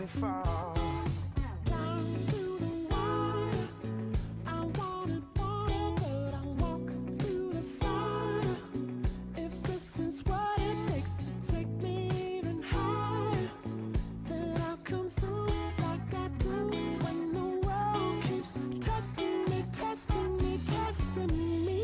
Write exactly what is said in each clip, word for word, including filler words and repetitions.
they fall. Down to the wire, I wanted water, but I walk through the fire. If this is what it takes to take me even higher, then I'll come through like I do when the world keeps testing me, testing me, testing me.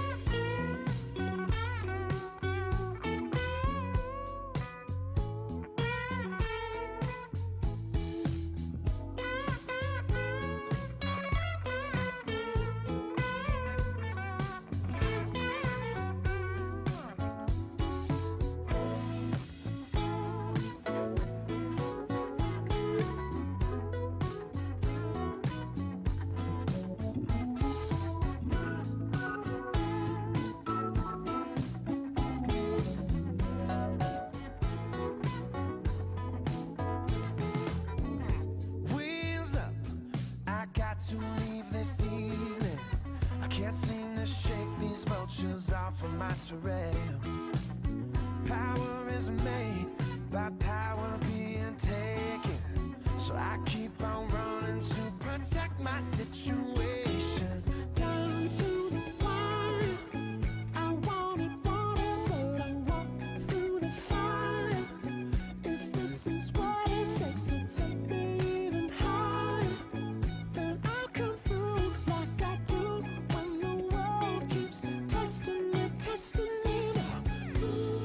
To leave this evening, I can't seem to shake these vultures off of my terrain. Power is made by power being taken, so I keep on running to protect my situation. Down to the wire, I wanted water, but I walk through the fire. If this is what it takes to take me even higher, then I'll come through like I do when the world keeps testing me, testing me now.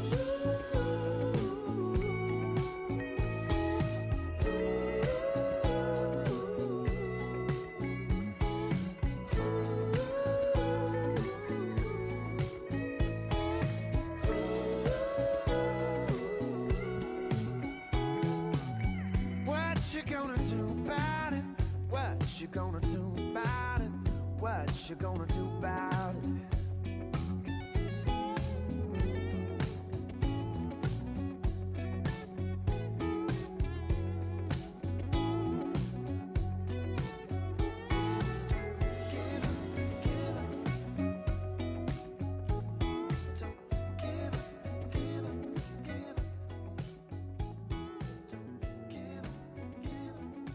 What you gonna do about it? What you gonna do about it? What you gonna do about it? Give up, give up. Don't give up, give up, give up. Don't give up, give up.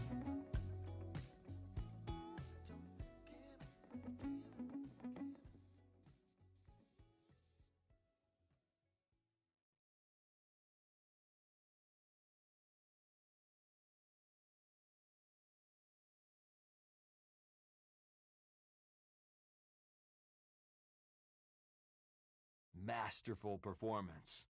Masterful performance.